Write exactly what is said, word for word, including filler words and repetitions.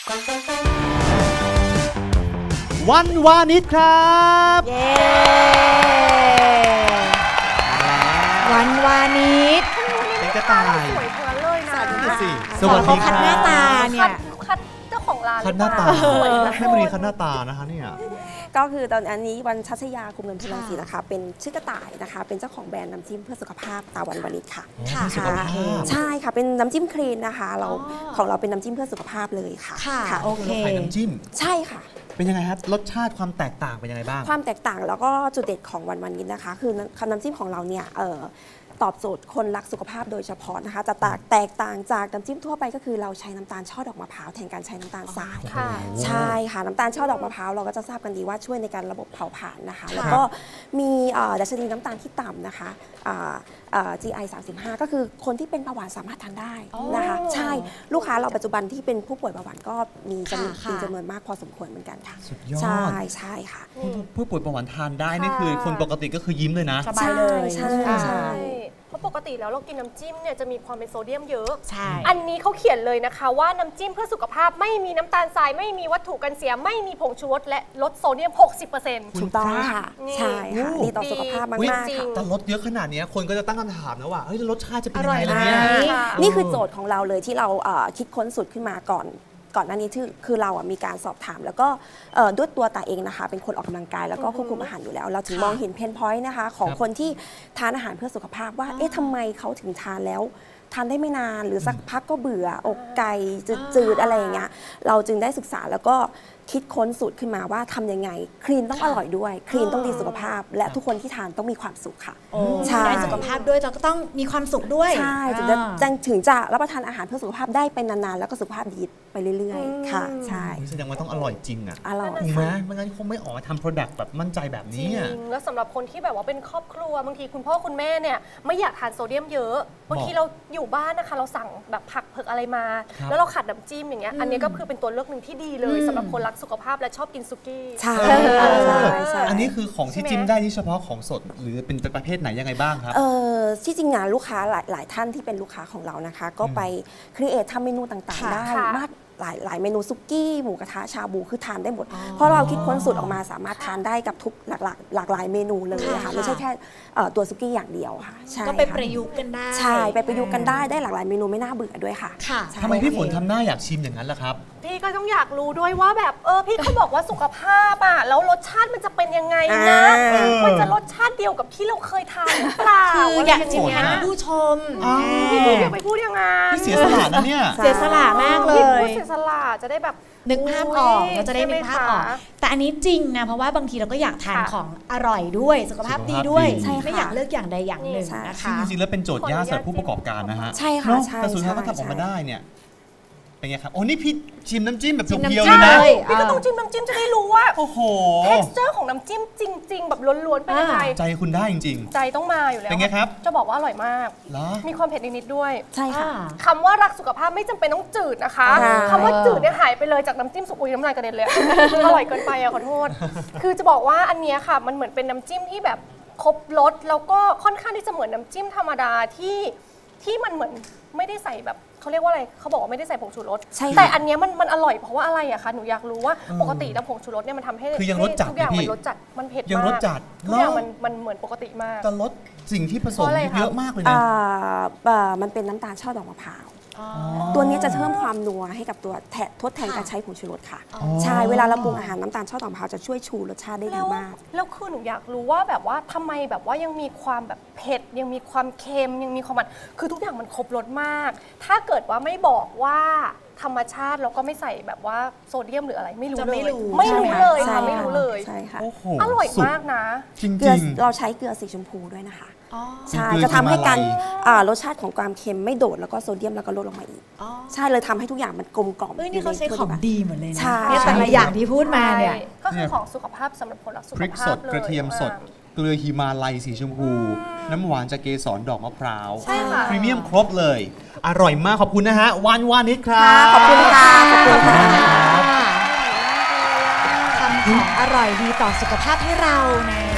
วันวานิชครับเย้วันวานิชเป็นกระต่ายสวยเท่านั้นเลยนะสวัสดีครับคัดหน้าตาเนี่ยคัดเจ้าของร้านคัดหน้าตาให้มันมีคัดหน้าตานะคะเนี่ยก็คือตอนอันนี้วันชัชยาคุมเงินพลังศรีนะคะเป็นชื่อกระต่ายนะคะเป็นเจ้าของแบรนด์น้ำจิ้มเพื่อสุขภาพตาวันวานิชค่ะค่ะใช่ค่ะเป็นน้ำจิ้มคลีนนะคะเราของเราเป็นน้ำจิ้มเพื่อสุขภาพเลยค่ะค่ะโอเคขายน้ำจิ้มใช่ค่ะเป็นยังไงครับรสชาติความแตกต่างเป็นยังไงบ้างความแตกต่างแล้วก็จุดเด่นของวันวานิชนะคะคือน้ำจิ้มของเราเนี่ยตอบโจทย์คนรักสุขภาพโดยเฉพาะนะคะจะแตกต่างจากน้ำจิ้มทั่วไปก็คือเราใช้น้ำตาลช่อดอกมะพร้าวแทนการใช้น้ำตาลทรายใช่ค่ะน้ำตาลช่อดอกมะพร้าวเราก็จะทราบกันดีว่าช่วยในการระบบเผาผลาญนะคะแล้วก็มีดัชนีน้ำตาลที่ต่ำนะคะ จี ไอ สามสิบห้า ก็คือคนที่เป็นเบาหวานสามารถทานได้นะคะใช่ลูกค้าเราปัจจุบันที่เป็นผู้ป่วยเบาหวานก็มีจำนวนจำนวนมากพอสมควรเหมือนกันค่ะสุดยอดใช่ใช่ค่ะผู้ป่วยเบาหวานทานได้นี่คือคนปกติก็คือยิ้มเลยนะสบายเลยใช่ใช่เพราะปกติแล้วเรากินน้ำจิ้มเนี่ยจะมีความเป็นโซเดียมเยอะใช่อันนี้เขาเขียนเลยนะคะว่าน้ำจิ้มเพื่อสุขภาพไม่มีน้ำตาลทรายไม่มีวัตถุกันเสียไม่มีผงชูรสและลดโซเดียม หกสิบเปอร์เซ็นต์ถูกต้องค่ะใช่ค่ะดีต่อสุขภาพมากๆค่ะแต่ลดเยอะขนาดนี้คนก็จะตั้งคำถามนะว่าเฮ้ยรสชาติจะเป็นยังไงล่ะเนี่ยนี่คือโจทย์ของเราเลยที่เราคิดค้นสูตรขึ้นมาก่อนก่อนหน้านี้คือคือเราอ่ะมีการสอบถามแล้วก็ด้วยตัวตาเองนะคะเป็นคนออกกำลังกายแล้วก็ควบคุมอาหารอยู่แล้วเราถึงมองเห็นเพนพอยต์นะคะของคนที่ทานอาหารเพื่อสุขภาพว่าเอ๊ะทำไมเขาถึงทานแล้วทานได้ไม่นานหรือสักพักก็เบื่ออกไก่จืดๆอะไรอย่างเงี้ยเราจึงได้ศึกษาแล้วก็คิดค้นสูตรขึ้นมาว่าทำยังไงคลีนต้องอร่อยด้วยคลีนต้องดีสุขภาพและทุกคนที่ทานต้องมีความสุขค่ะใช่ได้สุขภาพด้วยเราก็ต้องมีความสุขด้วยใช่ถึงจะถึงจะรับประทานอาหารเพื่อสุขภาพได้ไปนานๆแล้วก็สุขภาพดีไปเรื่อยๆค่ะใช่แสดงว่าต้องอร่อยจริงอ่ะอร่อยถูกไหมไม่งั้นคงไม่ออกมาทำโปรดักต์แบบมั่นใจแบบนี้จริงแล้วสำหรับคนที่แบบว่าเป็นครอบครัวบางทีคุณพ่อคุณแม่เนี่ยไม่อยากทานโซเดียมเยอะบางทีเราอยู่บ้านนะคะเราสั่งแบบผักเผือกอะไรมาแล้วเราขาดน้ำจิ้มอย่างเงี้ยอันนี้ก็คือเป็นตัวเลือกหนึ่งที่ดีเลยสำหรับคนรักสุขภาพและชอบกินซุกี้ใช่อันนี้คือของที่จิ้มได้ที่เฉพาะของสดหรือเป็นประเภทไหนยังไงบ้างครับเออที่จริงงานลูกค้าหลายหลายท่านที่เป็นลูกค้าของเรานะคะก็ไปครีเอททำเมนูต่างๆได้มากหลายหลายเมนูซุกี้หมูกระทะชาบูคือทานได้หมดเพราะเราคิดค้นสูตรออกมาสามารถทานได้กับทุกหลากหลากหลากหลายเมนูเลยค่ะไม่ใช่แค่ตัวซุกี้อย่างเดียวค่ะก็ไปประยุกต์กันได้ใช่ไปประยุกต์กันได้ได้หลากหลายเมนูไม่น่าเบื่อด้วยค่ะทำไมพี่ฝนทำหน้าอยากชิมอย่างนั้นล่ะครับพี่ก็ต้องอยากรู้ด้วยว่าแบบเออพี่เขาบอกว่าสุขภาพอ่ะแล้วรสชาติมันจะเป็นยังไงนะมันจะรสชาติเดียวกับที่เราเคยทานหรือเปล่าคืออยากชิมนะผู้ชมพี่พี่อย่าไปพูดอย่างนั้นพี่เสียสละนะเนี่ยเสียสละมากเลยพี่พูดเสียสละจะได้แบบนึกภาพออกเราจะได้นึกภาพออกแต่อันนี้จริงนะเพราะว่าบางทีเราก็อยากทานของอร่อยด้วยสุขภาพดีด้วยไม่อยากเลือกอย่างใดอย่างหนึ่งนะคะจริงๆแล้วเป็นโจทย์ยากสำหรับผู้ประกอบการนะฮะใช่ค่ะแต่สุดท้ายก็ทำออกมาได้เนี่ยเป็นไงครับโอ้นี่พี่ชิมน้ำจิ้มแบบเพียวๆเลยนะพี่ก็ต้องจิ้มน้ำจิ้มจะได้รู้ว่าโอ้โห texture ของน้ำจิ้มจริงๆแบบล้วนๆเป็นยังไงใจคุณได้จริงๆใจต้องมาอยู่แล้วเป็นไงครับจะบอกว่าอร่อยมากมีความเผ็ดนิดๆด้วยใช่ค่ะคำว่ารักสุขภาพไม่จำเป็นต้องจืดนะคะคำว่าจืดเนี่ยหายไปเลยจากน้ำจิ้มสุกุยน้ำลายกระเด็นเลยอร่อยเกินไปอะขอโทษคือจะบอกว่าอันนี้ค่ะมันเหมือนเป็นน้ำจิ้มที่แบบครบรสแล้วก็ค่อนข้างที่จะเหมือนน้ำจิ้มธรรมดาที่ที่มันเหมือนไม่ได้ใส่แบบเขาเรียกว่าอะไรเขาบอกว่าไม่ได้ใส่ผงชูรสแต่อันนี้มันมันอร่อยเพราะว่าอะไรอะคะหนูอยากรู้ว่าปกติแล้วผงชูรสเนี่ยมันทำให้คือยังรสจัดทุกอย่างมันรสจัดมันเผ็ดมากยังรสจัดทุกอย่างมันมันเหมือนปกติมากแต่รสสิ่งที่ผสมเยอะมากเลยนะมันเป็นน้ำตาลช่อดอกมะพร้าวตัวนี้จะเพิ่มความนัวให้กับตัวทดแทนการใช้ผงชูรสค่ะใช่เวลาเราปรุงอาหารน้ำตาลช่อดอกมะพร้าวจะช่วยชูรสชาติได้ดีมากแล้วคือหนูอยากรู้ว่าแบบว่าทำไมแบบว่ายังมีความแบบเผ็ดยังมีความเค็มยังมีความมันคือทุกอย่างมันครบรสมากถ้าเกิดว่าไม่บอกว่าธรรมชาติแล้วก็ไม่ใส่แบบว่าโซเดียมหรืออะไรไม่รู้เลยไม่รู้เลยค่ะไม่รู้เลยใช่ค่ะอร่อยมากนะจริงๆเราใช้เกลือสีชมพูด้วยนะคะใช่จะทำให้การรสชาติของความเค็มไม่โดดแล้วก็โซเดียมแล้วก็ลดลงมาอีกใช่เลยทำให้ทุกอย่างมันกลมกล่อมนี่เขาใช้ของดีเหมือนเลยนะเนี่ยแต่ละอย่างที่พูดมาเนี่ยก็คือของสุขภาพสำหรับคนรักสุขภาพพริกสดกระเทียมสดเกลือฮิมาลัยสีชมพูน้ำหวานจากเกสรดอกมะพร้าวพรีเมียมครบเลยอร่อยมากขอบคุณนะฮะวันวานิชครับขอบคุณค่ะขอบคุณค่ะทำของอร่อยดีต่อสุขภาพให้เรานะ